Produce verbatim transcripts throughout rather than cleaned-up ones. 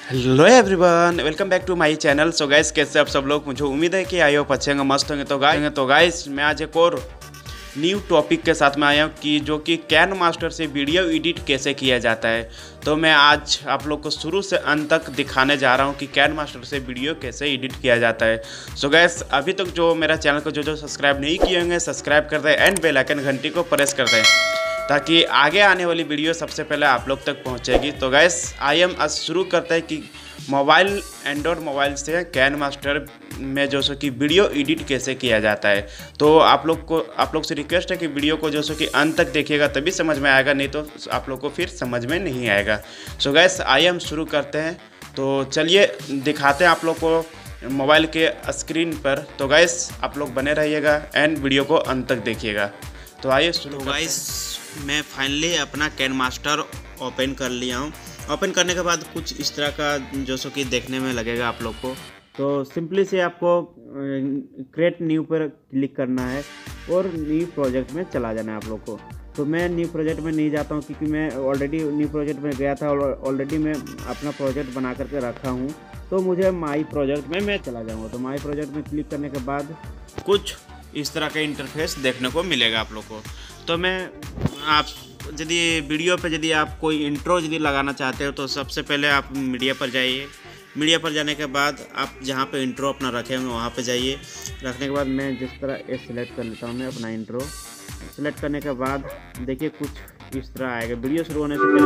Hello everyone, welcome back to my channel. So guys, कैसे आप सब लोग? मुझे उम्मीद है कि आई होप अच्छे होंगे, मस्त होंगे। तो गाइस तो गाइस मैं आज एक और न्यू टॉपिक के साथ में आया हूँ कि जो कि कैन मास्टर से वीडियो एडिट कैसे किया जाता है। तो मैं आज आप लोग को शुरू से अंत तक दिखाने जा रहा हूँ कि कैन मास्टर से वीडियो कैसे एडिट किया जाता है। सो गाइस, अभी तक जो मेरा चैनल को जो जो सब्सक्राइब नहीं किए होंगे, सब्सक्राइब कर दें एंड बेल आइकन घंटी को प्रेस कर दें ताकि आगे आने वाली वीडियो सबसे पहले आप लोग तक पहुंचेगी। तो गैस आई एम आज शुरू करते हैं कि मोबाइल एंड्रॉयड मोबाइल से कैन मास्टर में जो सो कि वीडियो एडिट कैसे किया जाता है। तो आप लोग को आप लोग से रिक्वेस्ट है कि वीडियो को जो सो कि अंत तक देखिएगा, तभी समझ में आएगा, नहीं तो आप लोग को फिर समझ में नहीं आएगा। सो गैस आई एम शुरू करते हैं। तो चलिए दिखाते हैं आप लोग को मोबाइल के स्क्रीन पर। तो गैस आप लोग बने रहिएगा एंड वीडियो को अंत तक देखिएगा। तो आइए शुरू। गाइस मैं फाइनली अपना कैन मास्टर ओपन कर लिया हूँ। ओपन करने के बाद कुछ इस तरह का जो सो कि देखने में लगेगा आप लोग को। तो सिंपली से आपको क्रिएट न्यू पर क्लिक करना है और न्यू प्रोजेक्ट में चला जाना है आप लोग को। तो मैं न्यू प्रोजेक्ट में नहीं जाता हूँ क्योंकि मैं ऑलरेडी न्यू प्रोजेक्ट में गया था और ऑलरेडी मैं अपना प्रोजेक्ट बना करके रखा हूँ। तो मुझे माई प्रोजेक्ट में मैं चला जाऊँगा। तो माई प्रोजेक्ट में क्लिक करने के बाद कुछ इस तरह का इंटरफेस देखने को मिलेगा आप लोग को। तो मैं आप यदि वीडियो पे यदि आप कोई इंट्रो यदि लगाना चाहते हो तो सबसे पहले आप मीडिया पर जाइए। मीडिया पर जाने के बाद आप जहाँ पे इंट्रो अपना रखे होंगे वहाँ पे जाइए। रखने के बाद मैं जिस तरह ये सिलेक्ट कर लेता हूँ मैं अपना इंट्रो। सिलेक्ट करने के बाद देखिए कुछ इस तरह आएगा। वीडियो शुरू होने से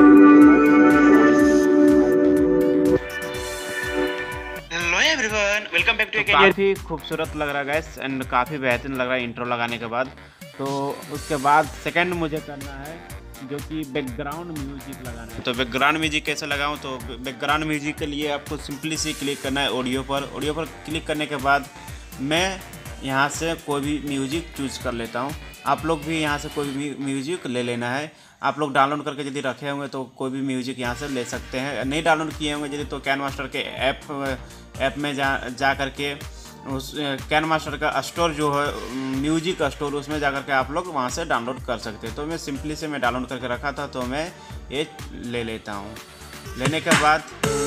पहले वेलकम बैक टू। काफ़ी खूबसूरत लग रहा है गाइस एंड काफ़ी बेहतरीन लग रहा है इंट्रो लगाने के बाद। तो उसके बाद सेकंड मुझे करना है जो कि बैकग्राउंड म्यूजिक लगाना है। तो बैकग्राउंड म्यूजिक कैसे लगाऊं? तो बैकग्राउंड म्यूजिक के लिए आपको सिंपली से क्लिक करना है ऑडियो पर। ऑडियो पर क्लिक करने के बाद मैं यहां से कोई भी म्यूजिक चूज कर लेता हूं। आप लोग भी यहां से कोई भी म्यूजिक ले लेना है। आप लोग डाउनलोड करके यदि रखे होंगे तो कोई भी म्यूजिक यहाँ से ले सकते हैं। नहीं डाउनलोड किए होंगे यदि तो कैन मास्टर के ऐप ऐप में जा जा करके उस कैन मास्टर का स्टोर जो है म्यूजिक स्टोर, उसमें जाकर के आप लोग वहाँ से डाउनलोड कर सकते हैं। तो मैं सिंपली से मैं डाउनलोड करके रखा था तो मैं ये ले लेता हूँ। लेने के बाद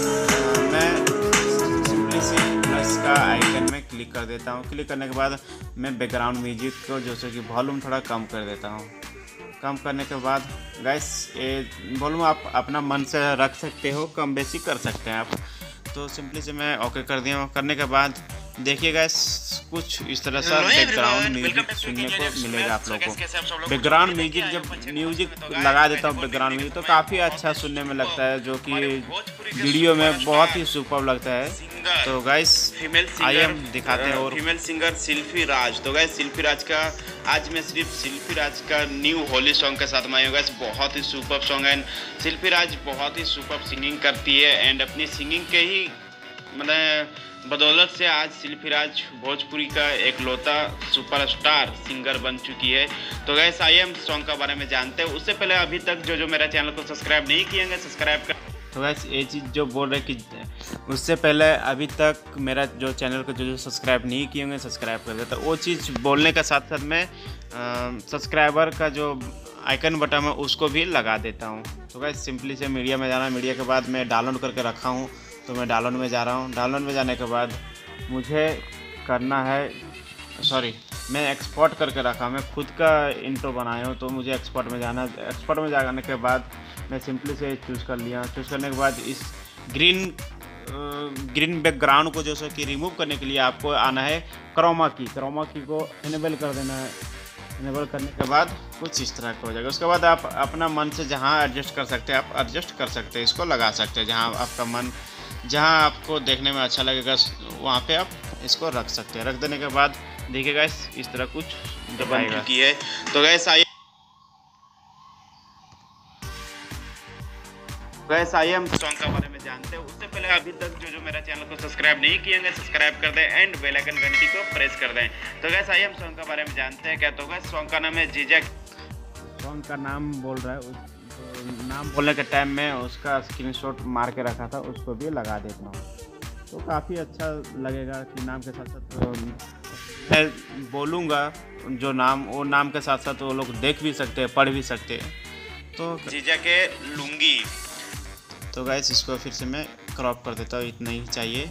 मैं सिंपली से प्लस का आइकन में क्लिक कर देता हूँ। क्लिक करने के बाद मैं बैकग्राउंड म्यूजिक को जैसे कि वॉल्यूम थोड़ा कम कर देता हूँ। कम करने के बाद गाइस ये वॉल्यूम आप अपना मन से रख सकते हो, कम बेसी कर सकते हैं आप। तो सिंपली से मैं ओके कर दिया हूँ। करने के बाद देखिए गाइस कुछ इस तरह से बैकग्राउंड म्यूजिक सुनने को मिलेगा आप लोगों को। बैकग्राउंड म्यूजिक जब म्यूजिक लगा देता हूँ बैकग्राउंड म्यूजिक तो काफ़ी अच्छा सुनने में लगता है, जो कि वीडियो में बहुत ही सुपर लगता है। तो गाइस आई एम दिखाते हैं। और फीमेल सिंगर शिल्पी राज। तो गाइस शिल्पी राज का आज मैं सिर्फ शिल्पी राज का न्यू होली सॉन्ग के साथ में आया हूँ। गाइस बहुत ही सुपर सॉन्ग है। शिल्पी राज बहुत ही सुपर सिंगिंग करती है एंड अपनी सिंगिंग के ही मतलब बदौलत से आज शिल्पी राज भोजपुरी का एक लौता सुपरस्टार सिंगर बन चुकी है। तो गैस आई एम सॉन्ग के बारे में जानते हैं। उससे पहले अभी तक जो जो मेरा चैनल को सब्सक्राइब नहीं किए हैं सब्सक्राइब कर। तो गैस ये चीज़ जो बोल रहे कि उससे पहले अभी तक मेरा जो चैनल को जो जो सब्सक्राइब नहीं किए होंगे सब्सक्राइब कर देता। वो चीज़ बोलने के साथ साथ मैं सब्सक्राइबर का जो आइकन बटन है उसको भी लगा देता हूँ। तो गैस सिंपली से मीडिया में जाना। मीडिया के बाद मैं डाउनलोड करके रखा हूँ तो मैं डाउनलोड में जा रहा हूँ। डाउनलोड में जाने के बाद मुझे करना है, सॉरी मैं एक्सपोर्ट करके रखा। मैं खुद का इंट्रो बनाया हूँ तो मुझे एक्सपोर्ट में जाना। एक्सपोर्ट में जाने के बाद मैं सिंपली से चूज़ कर लिया। चूज़ करने के बाद इस ग्रीन ग्रीन बैकग्राउंड को जो सो कि रिमूव करने के लिए आपको आना है क्रोमा की। क्रोमा की को इनेबल कर देना है। इनेबल करने के बाद कुछ इस तरह का हो जाएगा। उसके बाद आप अपना मन से जहाँ एडजस्ट कर सकते हैं आप एडजस्ट कर सकते हैं, इसको लगा सकते हैं। जहाँ आपका मन जहाँ आपको देखने में अच्छा लगेगा वहाँ पे आप इसको रख सकते हैं। रख देने के बाद देखिए गाइस इस तरह कुछ दबाएगा की है। तो गाइस आइए गाइस आई एम सॉन्ग के बारे में जानते हैं। उससे पहले अभी तक जो जो मेरा चैनल को सब्सक्राइब नहीं किए हैं सब्सक्राइब कर दें एंड बेल आइकन घंटी को प्रेस कर दें। तो गाइस आई एम सॉन्ग के बारे में जानते हैं क्या। तो गाइस सॉन्ग का नाम है जीजा। सॉन्ग का नाम बोल रहा है, नाम बोलने के टाइम में उसका स्क्रीनशॉट मार के रखा था, उसको भी लगा देता हूँ। तो काफ़ी अच्छा लगेगा कि नाम के साथ साथ मैं बोलूँगा जो नाम, वो नाम के साथ साथ वो लोग देख भी सकते हैं, पढ़ भी सकते हैं। तो जीजा के लुंगी। तो गाइस इसको फिर से मैं क्रॉप कर देता हूँ, इतना ही चाहिए।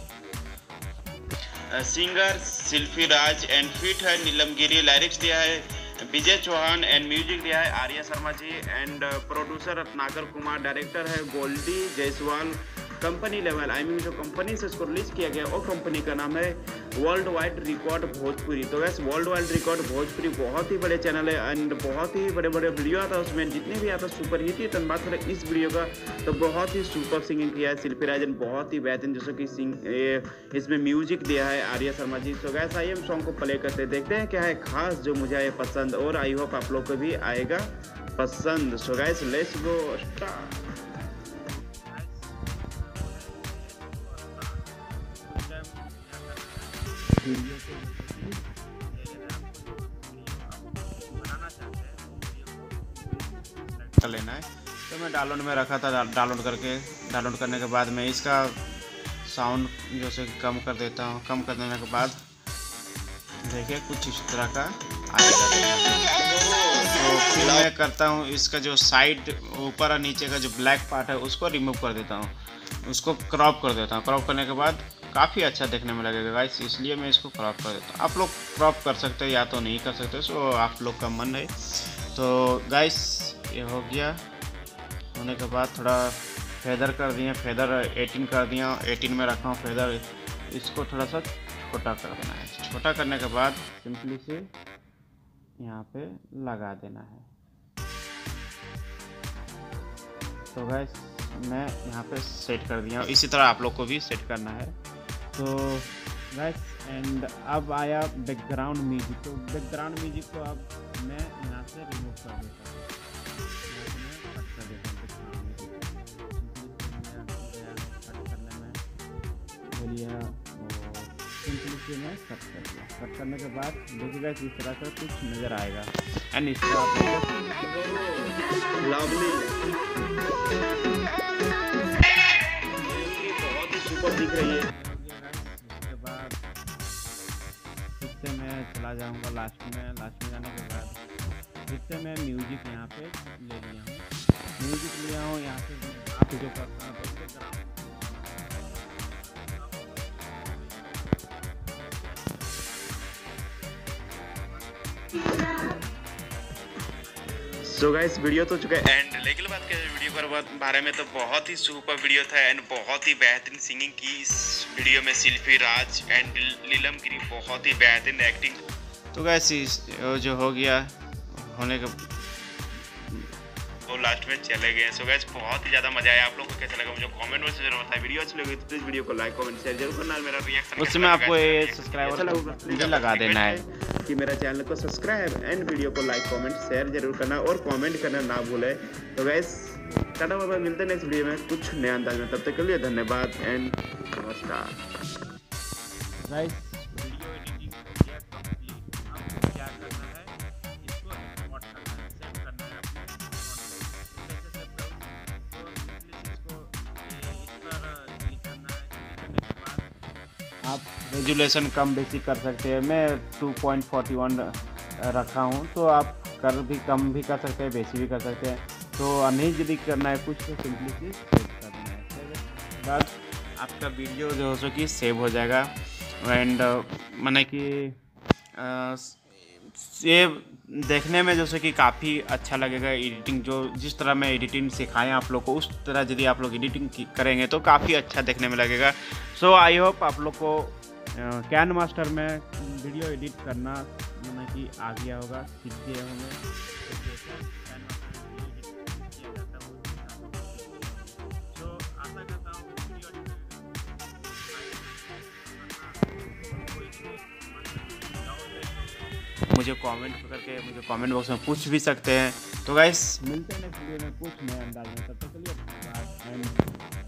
Singer Shilpi Raj and feat है नीलम गिरी, लिरिक्स दिया है विजय चौहान एंड म्यूजिक दिया है Arya Sharma ji and producer Ratnakar Kumar, director है Goldie Jaiswal. Company level I mean जो कंपनी से इसको रिलीज किया गया वो कंपनी का नाम है वर्ल्ड वाइड रिकॉर्ड भोजपुरी। तो वैसे वर्ल्ड वाइड रिकॉर्ड भोजपुरी बहुत ही बड़े चैनल है एंड बहुत ही बड़े बड़े वीडियो आता है, उसमें जितने भी आता है सुपर हिट ही। तो बात करें इस वीडियो का तो बहुत ही सुपर सिंगिंग किया है शिल्पी राजन, बहुत ही बेहतरीन, जैसे कि सिंग इसमें म्यूजिक दिया है आर्या शर्मा जी। तो वैसे आइए हम सॉन्ग को प्ले करते देखते हैं क्या है खास जो मुझे आए पसंद, और आई होप आप लोग को भी आएगा पसंद। So guys let's go start. Video को बनाना चाहते हैं वीडियो को लेना है, तो मैं डाउनलोड में रखा था। डाउनलोड करके डाउनलोड करने के बाद मैं इसका साउंड जो से कम कर देता हूँ। कम कर देने के बाद देखिए कुछ इस तरह का आएगा। तो फिर मैं करता हूँ इसका जो साइड ऊपर और नीचे का जो ब्लैक पार्ट है उसको रिमूव कर देता हूँ, उसको क्रॉप कर देता हूँ। क्रॉप करने के बाद काफ़ी अच्छा देखने में लगेगा गाइस, इसलिए मैं इसको क्रॉप कर देता हूँ। आप लोग क्रॉप कर सकते हैं या तो नहीं कर सकते, सो आप लोग का मन है। तो गाइस ये हो गया, होने के बाद थोड़ा फेदर कर दिए, फेदर अठारह कर दिया, अठारह में रखा हूँ फेदर। इसको थोड़ा सा छोटा कर देना है। छोटा करने के बाद सिंपली से यहाँ पे लगा देना है। तो गाइस मैं यहाँ पे सेट कर दिया, इसी तरह आप लोग को भी सेट करना है। तो गाइस एंड अब आया बैकग्राउंड म्यूजिक। तो बैकग्राउंड म्यूजिक को अब मैं यहाँ से रिमूव कर देता हूँ, कट कर देता हूँ। कट करने में बोलिए सिंपली से मैं कट कर दिया। कट करने के बाद देखिए गाइस इस तरह से कुछ नज़र आएगा एंड इस तरह बहुत ही सुपर दिख रही है। इससे मैं चला जाऊंगा लास्ट में। लास्ट में जाने के बाद इससे मैं म्यूजिक यहाँ पे ले लिया हूँ, म्यूजिक लिया हूँ यहाँ से। आप जो करता हूँ सो गाइस वीडियो तो चुका है एंड लेकिन बात करें वीडियो के बारे में तो बहुत ही सुपर वीडियो था एंड बहुत ही बेहतरीन सिंगिंग की इस वीडियो में शिल्पी राज एंड नीलम गिरी, बहुत ही बेहतरीन एक्टिंग। तो गाइस जो हो गया होने के तो लास्ट में चले गए। सो गाइस बहुत ही ज़्यादा मजा आया। आप लोगों को कैसा लगा मुझे कमेंट में से जरूर बताएं। वीडियो अच्छी लगी तो प्लीज़ वीडियो को लाइक कमेंट शेयर जरूर करना। मेरा रिएक्शन उसमें आपको ये सब्सक्राइबर मुझे लगा देना है कि मेरा चैनल को सब्सक्राइब एंड वीडियो को लाइक कमेंट शेयर जरूर करना और कमेंट करना ना भूलें। तो गाइस टाटा बाय बाय, मिलते हैं नेक्स्ट वीडियो में कुछ नया अंदाज में। तब तक के लिए धन्यवाद एंड नमस्कार। गाइस आप रेजुलेशन कम बेसी कर सकते हैं। मैं टू पॉइंट फोर्टी वन रखा हूँ, तो आप कर भी कम भी कर सकते हैं, बेसी भी कर सकते हैं। तो नहीं यदि करना है कुछ तो सिंपली से सेव करना है। बाद आपका वीडियो जो हो सो कि सेव हो जाएगा एंड माने कि सेव देखने में जैसे कि काफ़ी अच्छा लगेगा। एडिटिंग जो जिस तरह मैं एडिटिंग सिखाएं आप लोग को, उस तरह यदि आप लोग एडिटिंग करेंगे तो काफ़ी अच्छा देखने में लगेगा। सो आई होप आप लोग को कैन मास्टर में वीडियो एडिट करना मैंने कि आ गया होगा, सीख गए होंगे। मुझे कमेंट करके मुझे कमेंट बॉक्स में पूछ भी सकते हैं। तो गाइस मिलते हैं नेक्स्ट वीडियो में कुछ नए अंदाज में। तब तक के लिए बाय एंड